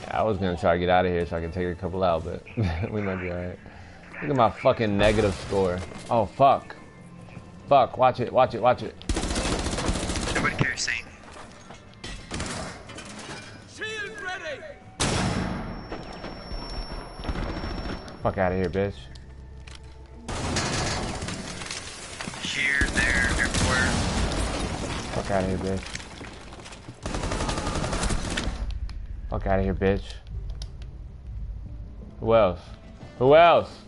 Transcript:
I was gonna try to get out of here so I can take a couple out, but we might be alright. Look at my fucking negative score. Oh, fuck. Fuck, watch it, watch it, watch it. Nobody cares, Saint. Shield ready! Fuck out of here, bitch. Here, there, everywhere. Fuck out of here, bitch. Fuck out of here, bitch. Who else? Who else?